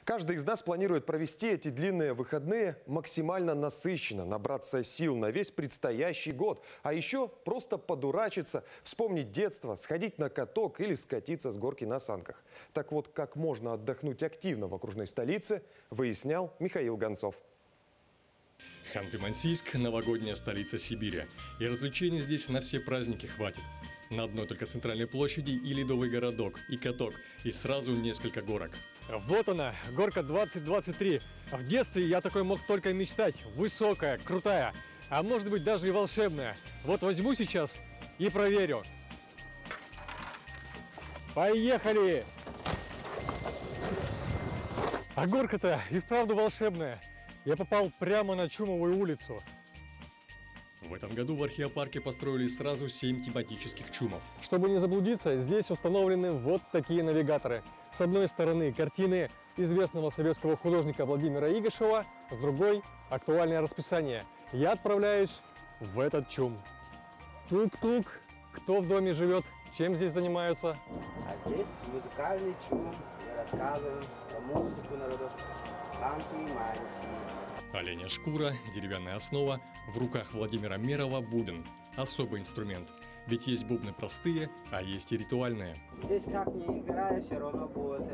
Каждый из нас планирует провести эти длинные выходные максимально насыщенно, набраться сил на весь предстоящий год. А еще просто подурачиться, вспомнить детство, сходить на каток или скатиться с горки на санках. Так вот, как можно отдохнуть активно в окружной столице, выяснял Михаил Гонцов. Ханты-Мансийск – новогодняя столица Сибири. И развлечений здесь на все праздники хватит. На одной только центральной площади и ледовый городок, и каток, и сразу несколько горок. Вот она, горка 2023. В детстве я такой мог только мечтать. Высокая, крутая, а может быть даже и волшебная. Вот возьму сейчас и проверю. Поехали! А горка-то и вправду волшебная. Я попал прямо на Чумовую улицу. В этом году в археопарке построили сразу 7 тематических чумов. Чтобы не заблудиться, здесь установлены вот такие навигаторы. С одной стороны картины известного советского художника Владимира Игошева, с другой – актуальное расписание. Я отправляюсь в этот чум. Тук-тук. Кто в доме живет? Чем здесь занимаются? А здесь музыкальный чум. Мы рассказываем про музыку народов Ханты-Мансийска. Оленя шкура, деревянная основа, в руках Владимира Мерова бубен. Особый инструмент. Ведь есть бубны простые, а есть и ритуальные. Здесь как ни играй, все равно будет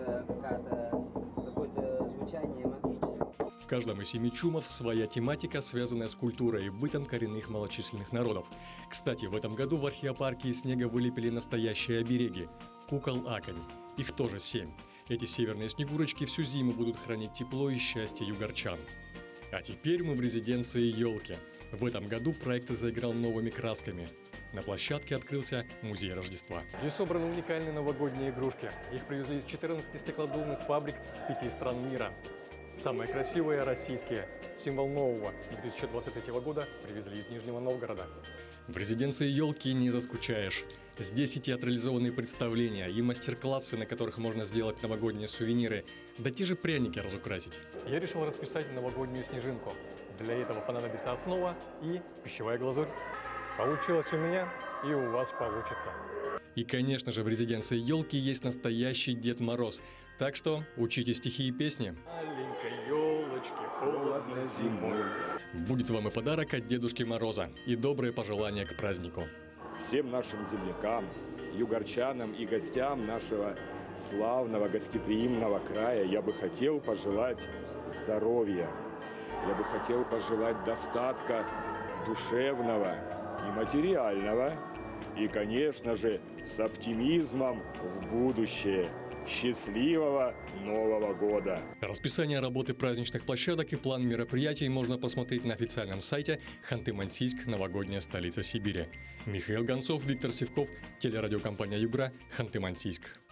какое-то звучание магическое. В каждом из 7 чумов своя тематика, связанная с культурой и бытом коренных малочисленных народов. Кстати, в этом году в археопарке из снега вылепили настоящие обереги – кукол-аконь. Их тоже 7. Эти северные снегурочки всю зиму будут хранить тепло и счастье югорчан. А теперь мы в резиденции елки. В этом году проект заиграл новыми красками. На площадке открылся музей Рождества. Здесь собраны уникальные новогодние игрушки. Их привезли из 14 стеклодувных фабрик 5 стран мира. Самые красивые – российские. Символ нового 2023 года привезли из Нижнего Новгорода. В резиденции елки не заскучаешь. Здесь и театрализованные представления, и мастер-классы, на которых можно сделать новогодние сувениры, да те же пряники разукрасить. Я решил расписать новогоднюю снежинку. Для этого понадобится основа и пищевая глазурь. Получилось у меня, и у вас получится. И, конечно же, в резиденции елки есть настоящий Дед Мороз. Так что учите стихи и песни. Маленькой елочке холодно зимой. Будет вам и подарок от Дедушки Мороза, и добрые пожелания к празднику. Всем нашим землякам, югорчанам и гостям нашего славного гостеприимного края я бы хотел пожелать здоровья. Я бы хотел пожелать достатка душевного и материального. И, конечно же, с оптимизмом в будущее. Счастливого Нового года! Расписание работы праздничных площадок и план мероприятий можно посмотреть на официальном сайте Ханты-Мансийск, новогодняя столица Сибири. Михаил Гонцов, Виктор Сивков, телерадиокомпания «Югра», Ханты-Мансийск.